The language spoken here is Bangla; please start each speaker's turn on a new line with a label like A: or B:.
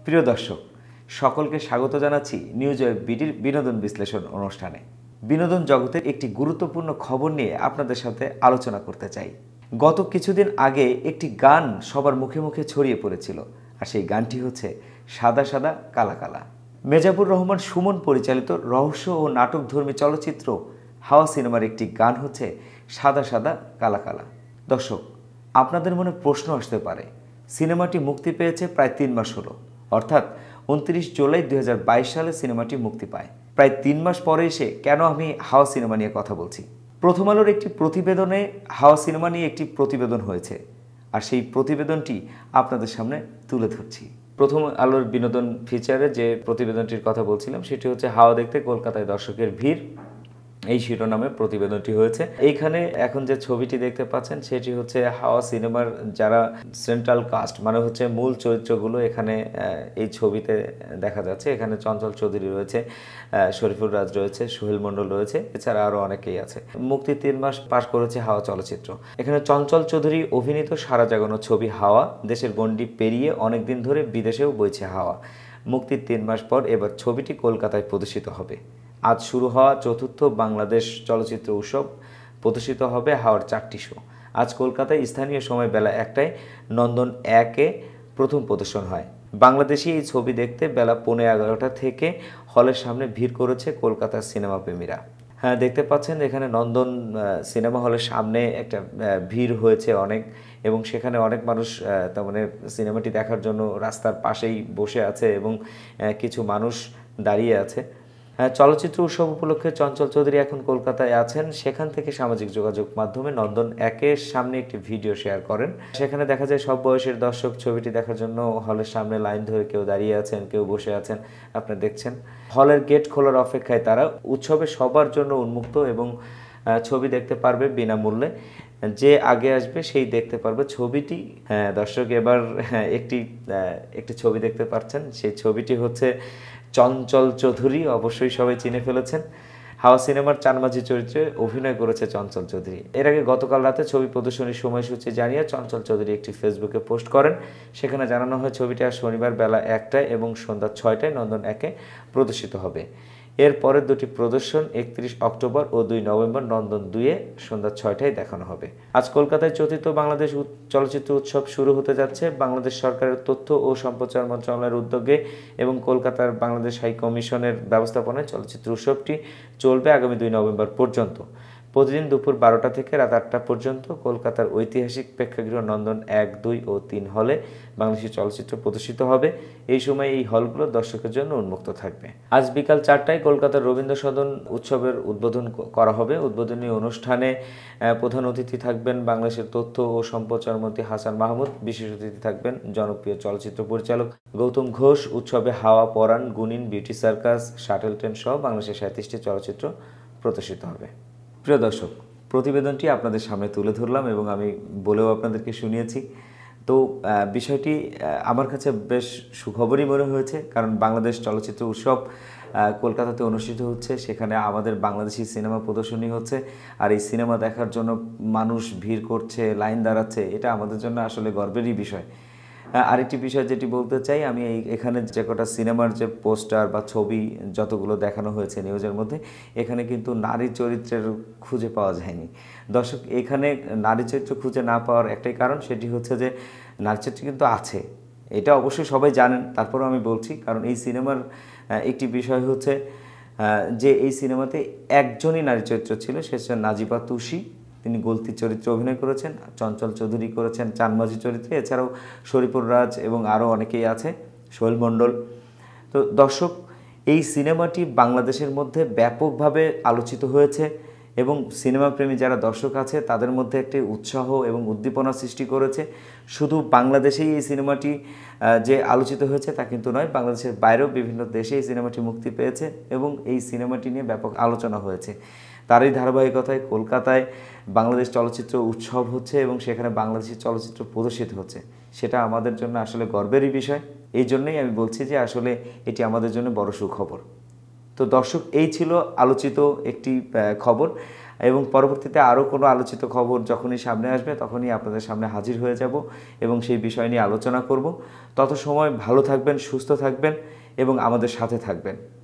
A: প্রিয় দর্শক, সকলকে স্বাগত জানাচ্ছি নিউজ ওয়েব বিডির বিনোদন বিশ্লেষণ অনুষ্ঠানে। বিনোদন জগতের একটি গুরুত্বপূর্ণ খবর নিয়ে আপনাদের সাথে আলোচনা করতে চাই। গত কিছুদিন আগে একটি গান সবার মুখে মুখে ছড়িয়ে পড়েছিল, আর সেই গানটি হচ্ছে সাদা সাদা কালা কালা। মেজাবুর রহমান সুমন পরিচালিত রহস্য ও নাটকধর্মী চলচ্চিত্র হাওয়া সিনেমার একটি গান হচ্ছে সাদা সাদা কালা কালা। দর্শক, আপনাদের মনে প্রশ্ন আসতে পারে, সিনেমাটি মুক্তি পেয়েছে প্রায় 3 মাস হলো, অর্থাৎ 29 জুলাই 2022 সালে সিনেমাটি মুক্তি পায়। প্রায় 3 মাস পরে এসে কেন আমি হাওয়া সিনেমা নিয়ে কথা বলছি? প্রথম আলোর একটি প্রতিবেদনে হাওয়া সিনেমা নিয়ে একটি প্রতিবেদন হয়েছে, আর সেই প্রতিবেদনটি আপনাদের সামনে তুলে ধরছি। প্রথম আলোর বিনোদন ফিচারে যে প্রতিবেদনটির কথা বলছিলাম সেটি হচ্ছে হাওয়া দেখতে কলকাতায় দর্শকের ভিড়, এই শিরোনামে প্রতিবেদনটি হয়েছে। এইখানে এখন যে ছবিটি দেখতে পাচ্ছেন সেটি হচ্ছে হাওয়া সিনেমার যারা সেন্ট্রাল কাস্ট, মানে হচ্ছে মূল চরিত্রগুলো এখানে এই ছবিতে দেখা যাচ্ছে। এখানে চঞ্চল চৌধুরী রয়েছে, শরীফুর রাজ রয়েছে, সোহেল মণ্ডল রয়েছে, এছাড়া আরও অনেকেই আছে। মুক্তি 3 মাস পাশ করেছে হাওয়া চলচ্চিত্র। এখানে চঞ্চল চৌধুরী অভিনীত সারা জাগানো ছবি হাওয়া দেশের গণ্ডি পেরিয়ে অনেকদিন ধরে বিদেশেও বইছে হাওয়া। মুক্তির 3 মাস পর এবার ছবিটি কলকাতায় প্রদর্শিত হবে। আজ শুরু হওয়া চতুর্থ বাংলাদেশ চলচ্চিত্র উৎসব প্রদর্শিত হবে হাওয়ার 4টি শো। আজ কলকাতায় স্থানীয় সময় বেলা 1টায় নন্দন 1-এ প্রথম প্রদর্শন হয়। বাংলাদেশি এই ছবি দেখতে বেলা 11:15 থেকে হলের সামনে ভিড় করেছে কলকাতার সিনেমা প্রেমীরা। হ্যাঁ, দেখতে পাচ্ছেন এখানে নন্দন সিনেমা হলের সামনে একটা ভিড় হয়েছে অনেক, এবং সেখানে অনেক মানুষ তার মানে সিনেমাটি দেখার জন্য রাস্তার পাশেই বসে আছে এবং কিছু মানুষ দাঁড়িয়ে আছে। চলচ্চিত্র উৎসব উপলক্ষে চঞ্চল চৌধুরী এখন কলকাতায় আছেন। সেখান থেকে সামাজিক যোগাযোগ মাধ্যমে নন্দন 1-এর সামনে একটি ভিডিও শেয়ার করেন। সেখানে দেখা যায় সব বয়সের দর্শক ছবিটি দেখার জন্য হলের সামনে লাইন ধরে কেউ দাঁড়িয়ে আছেন, কেউ বসে আছেন, আপনারা দেখছেন। হলের গেট খোলার অপেক্ষায় তারা। উৎসবে সবার জন্য উন্মুক্ত এবং ছবি দেখতে পারবে বিনামূল্যে। যে আগে আসবে সেই দেখতে পারবে ছবিটি। হ্যাঁ দর্শক, এবার একটি ছবি দেখতে পাচ্ছেন। সেই ছবিটি হচ্ছে চঞ্চল চৌধুরী, অবশ্যই সবাই চিনে ফেলেছেন। হাওয়া সিনেমার চানমাঝি চরিত্রে অভিনয় করেছে চঞ্চল চৌধুরী। এর আগে গতকাল রাতে ছবি প্রদর্শনীর সময়সূচি জানিয়ে চঞ্চল চৌধুরী একটি ফেসবুকে পোস্ট করেন। সেখানে জানানো হয় ছবিটি আজ শনিবার বেলা 1টায় এবং সন্ধ্যা 6টায় নন্দন 1-এ প্রদর্শিত হবে। এর পরের দুটি প্রদর্শন 31 অক্টোবর ও 2 নভেম্বর নন্দন 2-এ সন্ধ্যা 6টায় দেখানো হবে। আজ কলকাতায় চতুর্থ বাংলাদেশ চলচ্চিত্র উৎসব শুরু হতে যাচ্ছে। বাংলাদেশ সরকারের তথ্য ও সম্প্রচার মন্ত্রণালয়ের উদ্যোগে এবং কলকাতার বাংলাদেশ হাই কমিশনের ব্যবস্থাপনায় চলচ্চিত্র উৎসবটি চলবে আগামী 2 নভেম্বর পর্যন্ত। প্রতিদিন দুপুর 12টা থেকে রাত 8টা পর্যন্ত কলকাতার ঐতিহাসিক প্রেক্ষাগৃহ নন্দন 1, 2 ও 3 হলে বাংলাদেশি চলচ্চিত্র প্রদর্শিত হবে। এই সময় এই হলগুলো দর্শকের জন্য উন্মুক্ত থাকবে। আজ বিকাল 4টায় কলকাতার রবীন্দ্র সদন উৎসবের উদ্বোধন করা হবে। উদ্বোধনী অনুষ্ঠানে প্রধান অতিথি থাকবেন বাংলাদেশের তথ্য ও সম্প্রচার মন্ত্রী হাসান মাহমুদ। বিশেষ অতিথি থাকবেন জনপ্রিয় চলচ্চিত্র পরিচালক গৌতম ঘোষ। উৎসবে Hawa, Poran, Gunin, beauty circus, shuttle train সহ বাংলাদেশের 37টি চলচ্চিত্র প্রদর্শিত হবে। প্রিয় দর্শক, প্রতিবেদনটি আপনাদের সামনে তুলে ধরলাম এবং আমি বলেও আপনাদেরকে শুনিয়েছি। তো বিষয়টি আমার কাছে বেশ সুখবরই মনে হয়েছে, কারণ বাংলাদেশ চলচ্চিত্র উৎসব কলকাতাতে অনুষ্ঠিত হচ্ছে। সেখানে আমাদের বাংলাদেশি সিনেমা প্রদর্শনী হচ্ছে, আর এই সিনেমা দেখার জন্য মানুষ ভিড় করছে, লাইন দাঁড়াচ্ছে। এটা আমাদের জন্য আসলে গর্বেরই বিষয়। আরেকটি বিষয় যেটি বলতে চাই, আমি এখানে যে কটা সিনেমার যে পোস্টার বা ছবি যতগুলো দেখানো হয়েছে নিউজের মধ্যে, এখানে কিন্তু নারী চরিত্রের খুঁজে পাওয়া যায়নি। দর্শক, এখানে নারী চরিত্র খুঁজে না পাওয়ার একটাই কারণ, সেটি হচ্ছে যে নারী চরিত্র কিন্তু আছে, এটা অবশ্যই সবাই জানেন, তারপরেও আমি বলছি। কারণ এই সিনেমার একটি বিষয় হচ্ছে যে এই সিনেমাতে একজনই নারী চরিত্র ছিল, সে হচ্ছে নাজিবা তুষি। তিনি গলতি চরিত্রে অভিনয় করেছেন, চঞ্চল চৌধুরী করেছেন চানমাঝি চরিত্রে, এছাড়াও শরীফুর রাজ এবং আরও অনেকেই আছে, সোহেল মণ্ডল। তো দর্শক, এই সিনেমাটি বাংলাদেশের মধ্যে ব্যাপকভাবে আলোচিত হয়েছে এবং সিনেমাপ্রেমী যারা দর্শক আছে তাদের মধ্যে একটি উৎসাহ এবং উদ্দীপনা সৃষ্টি করেছে। শুধু বাংলাদেশেই এই সিনেমাটি যে আলোচিত হয়েছে তা কিন্তু নয়, বাংলাদেশের বাইরেও বিভিন্ন দেশে এই সিনেমাটি মুক্তি পেয়েছে এবং এই সিনেমাটি নিয়ে ব্যাপক আলোচনা হয়েছে। তারই ধারাবাহিকতায় কলকাতায় বাংলাদেশ চলচ্চিত্র উৎসব হচ্ছে এবং সেখানে বাংলাদেশি চলচ্চিত্র প্রদর্শিত হচ্ছে। সেটা আমাদের জন্য আসলে গর্বেরই বিষয়। এই জন্যই আমি বলছি যে আসলে এটি আমাদের জন্য বড় সুখবর। তো দর্শক, এই ছিল আলোচিত একটি খবর। এবং পরবর্তীতে আরও কোনো আলোচিত খবর যখনই সামনে আসবে তখনই আপনাদের সামনে হাজির হয়ে যাব এবং সেই বিষয় নিয়ে আলোচনা করব। তত সময় ভালো থাকবেন, সুস্থ থাকবেন এবং আমাদের সাথে থাকবেন।